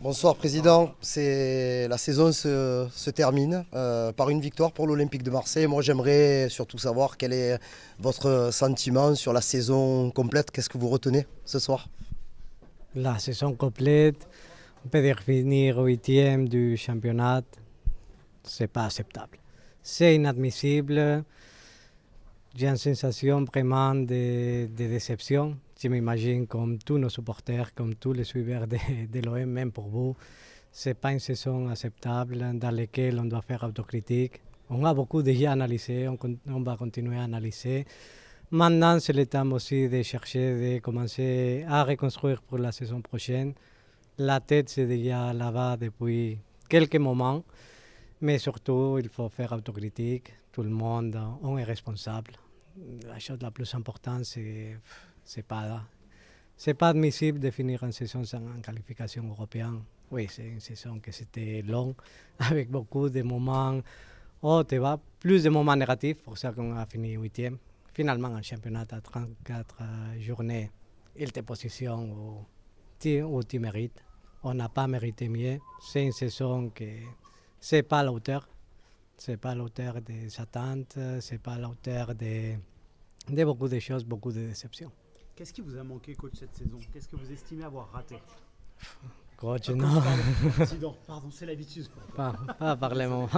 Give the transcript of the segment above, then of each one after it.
Bonsoir Président, la saison se termine par une victoire pour l'Olympique de Marseille. Moi j'aimerais surtout savoir quel est votre sentiment sur la saison complète. Qu'est-ce que vous retenez ce soir? La saison complète, on peut définir 8e du championnat, c'est pas acceptable. C'est inadmissible. J'ai une sensation vraiment de déception. Je m'imagine comme tous nos supporters, comme tous les suiveurs de l'OM, même pour vous. Ce n'est pas une saison acceptable dans laquelle on doit faire autocritique. On a beaucoup déjà analysé, on va continuer à analyser. Maintenant, c'est le temps aussi de chercher, de commencer à reconstruire pour la saison prochaine. La tête, c'est déjà là-bas depuis quelques moments. Mais surtout, il faut faire autocritique. Tout le monde, on est responsable. La chose la plus importante, c'est pas admissible de finir une saison sans une qualification européenne. Oui, c'est une saison qui c'était longue, avec beaucoup de moments hautes et bas, plus de moments négatifs, pour ça qu'on a fini 8e. Finalement, un championnat à 34 journées, il te positionne où tu mérites. On n'a pas mérité mieux. C'est une saison qui c'est pas à la hauteur. C'est pas à la hauteur des attentes, c'est pas à la hauteur de beaucoup de choses, beaucoup de déceptions. Qu'est-ce qui vous a manqué, coach, cette saison? Qu'est-ce que vous estimez avoir raté? Coach, non. Pardon, c'est l'habitude. Pas par le moment.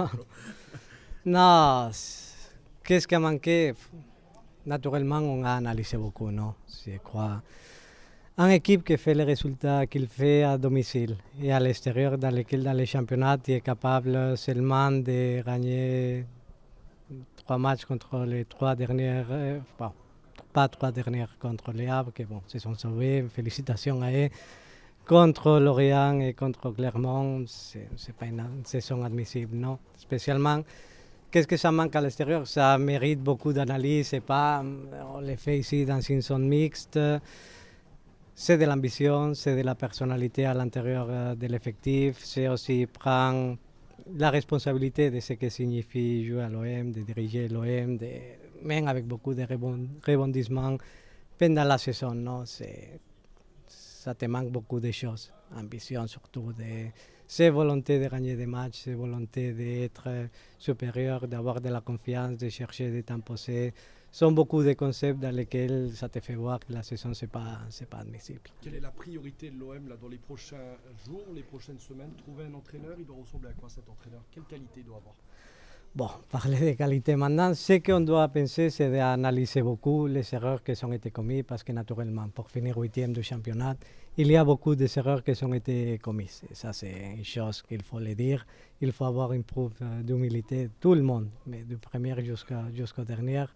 Non, qu'est-ce qui a manqué? Naturellement, on a analysé beaucoup, non? Je crois. Une équipe qui fait les résultats qu'il fait à domicile et à l'extérieur, dans les championnats, il est capable seulement de gagner 3 matchs contre les 3 dernières, bon, pas 3 dernières contre les Havre, qui bon, se sont sauvés, félicitations à eux. Contre Lorient et contre Clermont, c'est pas une saison admissible, non? Spécialement, qu'est-ce que ça manque à l'extérieur? Ça mérite beaucoup d'analyse, c'est pas, on le fait ici dans une zone mixte. C'est de l'ambition, c'est de la personnalité à l'intérieur de l'effectif, c'est aussi prendre la responsabilité de ce que signifie jouer à l'OM, de diriger l'OM, même avec beaucoup de rebondissements pendant la saison. Non? Ça te manque beaucoup de choses, ambition surtout, c'est volonté de gagner des matchs, c'est volonté d'être supérieur, d'avoir de la confiance, de chercher de t'imposer. Sont beaucoup de concepts dans lesquels ça te fait voir que la saison, c'est pas admissible. Quelle est la priorité de l'OM dans les prochains jours, les prochaines semaines? Trouver un entraîneur, il doit ressembler à quoi cet entraîneur? Quelle qualité il doit avoir? Bon, parler de qualité maintenant, ce qu'on doit penser, c'est d'analyser beaucoup les erreurs qui ont été commises, parce que naturellement, pour finir 8e du championnat, il y a beaucoup d'erreurs qui ont été commises. Et ça, c'est une chose qu'il faut le dire. Il faut avoir une preuve d'humilité, tout le monde, mais du premier jusqu'au dernier.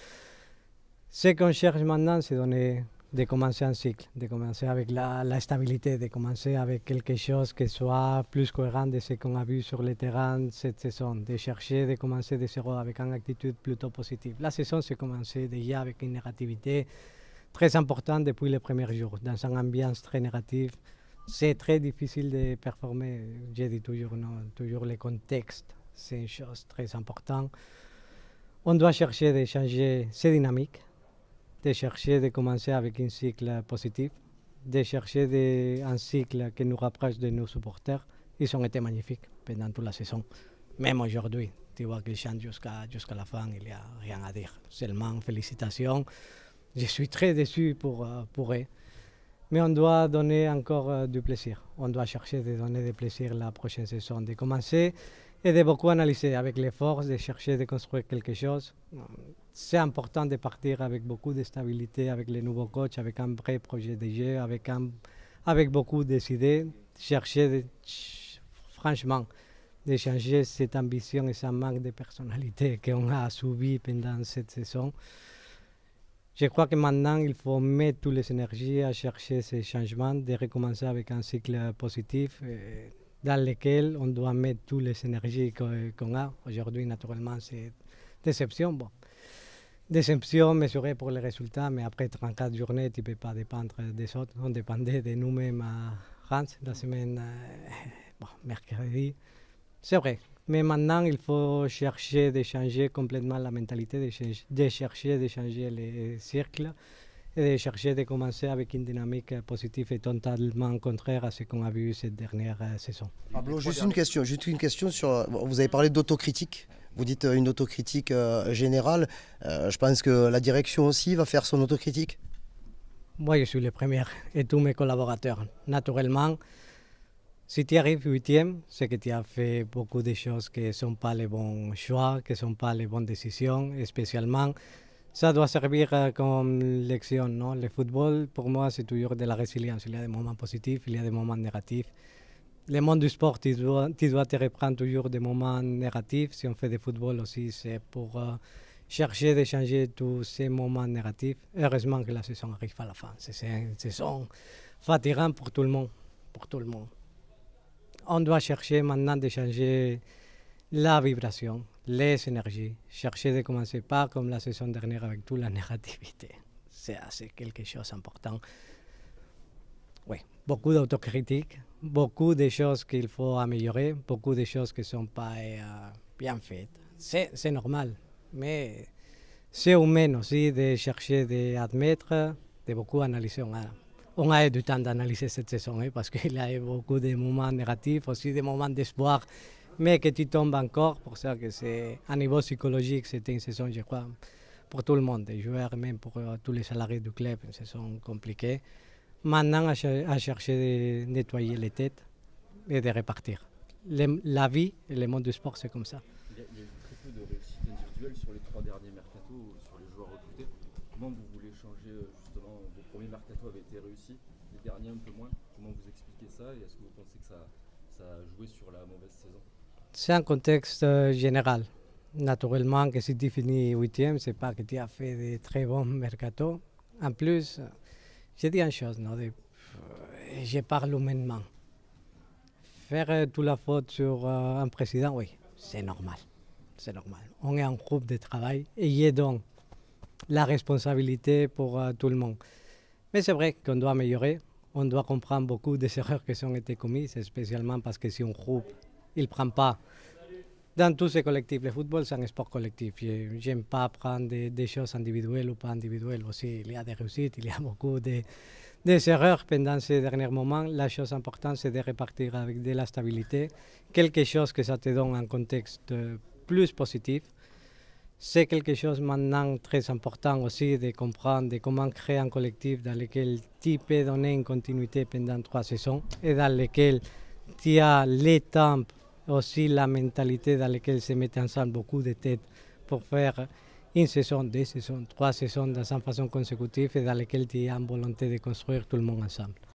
Ce qu'on cherche maintenant, c'est de commencer un cycle, de commencer avec la stabilité, de commencer avec quelque chose qui soit plus cohérent de ce qu'on a vu sur le terrain cette saison, de chercher de commencer de zéro avec une attitude plutôt positive. La saison s'est commencée déjà avec une négativité très importante depuis les premiers jours, dans une ambiance très négative. C'est très difficile de performer, je dis toujours, non, toujours le contexte, c'est une chose très importante. On doit chercher de changer ces dynamiques, de chercher de commencer avec un cycle positif, de chercher un cycle qui nous rapproche de nos supporters. Ils ont été magnifiques pendant toute la saison. Même aujourd'hui, tu vois qu'ils chantent jusqu'à la fin, il n'y a rien à dire. Seulement félicitations. Je suis très déçu pour eux. Mais on doit donner encore du plaisir. On doit chercher de donner du plaisir la prochaine saison, de commencer et de beaucoup analyser avec les forces, de chercher de construire quelque chose. C'est important de partir avec beaucoup de stabilité, avec les nouveaux coachs, avec un vrai projet de jeu, avec beaucoup d'idées, chercher franchement de changer cette ambition et ce manque de personnalité qu'on a subi pendant cette saison. Je crois que maintenant, il faut mettre toutes les énergies à chercher ces changements, de recommencer avec un cycle positif dans lequel on doit mettre toutes les énergies qu'on a. Aujourd'hui, naturellement, c'est déception. Bon. Déception mesurée pour les résultats, mais après 34 journées, tu ne peux pas dépendre des autres. On dépendait de nous-mêmes à Reims la semaine mercredi. C'est vrai. Mais maintenant, il faut chercher de changer complètement la mentalité, de chercher de changer les cercles et de chercher de commencer avec une dynamique positive et totalement contraire à ce qu'on a vu cette dernière saison. Pablo, juste une question sur. Vous avez parlé d'autocritique. Vous dites une autocritique générale. Je pense que la direction aussi va faire son autocritique. Moi, je suis le premier et tous mes collaborateurs. Naturellement, si tu arrives 8e, c'est que tu as fait beaucoup de choses qui ne sont pas les bons choix, qui ne sont pas les bonnes décisions. Et spécialement, ça doit servir comme leçon. Non? Le football, pour moi, c'est toujours de la résilience. Il y a des moments positifs, il y a des moments négatifs. Le monde du sport, tu dois te reprendre toujours des moments négatifs. Si on fait du football aussi, c'est pour chercher de changer tous ces moments négatifs. Heureusement que la saison arrive à la fin. C'est une saison fatigante pour tout le monde. Pour tout le monde. On doit chercher maintenant de changer la vibration, les énergies. Chercher de commencer pas comme la saison dernière avec toute la négativité. C'est quelque chose d'important. Oui, beaucoup d'autocritique, beaucoup de choses qu'il faut améliorer, beaucoup de choses qui ne sont pas bien faites. C'est normal, mais c'est humain aussi de chercher d'admettre, de beaucoup analyser. On a eu du temps d'analyser cette saison parce qu'il y a eu beaucoup de moments négatifs, aussi des moments d'espoir, mais que tu tombes encore. Pour ça que c'est à niveau psychologique, c'était une saison, je crois, pour tout le monde, les joueurs, même pour tous les salariés du club, une saison compliquée. Maintenant, à chercher de nettoyer les têtes et de repartir. La vie et le monde du sport, c'est comme ça. Il y a eu très peu de réussite individuelle sur les 3 derniers mercatos, sur les joueurs recrutés. Comment vous voulez changer justement, vos premiers mercatos avaient été réussis, les derniers un peu moins. Comment vous expliquez ça et est-ce que vous pensez que ça a joué sur la mauvaise saison? C'est un contexte général. Naturellement, que si tu finis 8e, c'est pas que tu as fait de très bons mercatos. En plus, je dis une chose, non, je parle humainement. Faire toute la faute sur un président, oui, c'est normal. C'est normal. On est un groupe de travail et il y a donc la responsabilité pour tout le monde. Mais c'est vrai qu'on doit améliorer. On doit comprendre beaucoup des erreurs qui ont été commises, spécialement parce que si un groupe ne prend pas dans tous ces collectifs, le football c'est un sport collectif. Je n'aime pas prendre des choses individuelles ou pas individuelles. Aussi, il y a des réussites, il y a beaucoup des erreurs pendant ces derniers moments. La chose importante, c'est de repartir avec de la stabilité, quelque chose que ça te donne un contexte plus positif. C'est quelque chose maintenant très important aussi de comprendre de comment créer un collectif dans lequel tu peux donner une continuité pendant 3 saisons et dans lequel tu as les temps, aussi la mentalité dans laquelle se mettent ensemble beaucoup de têtes pour faire une saison, 2 saisons, 3 saisons dans une façon consécutive et dans laquelle tu as une volonté de construire tout le monde ensemble.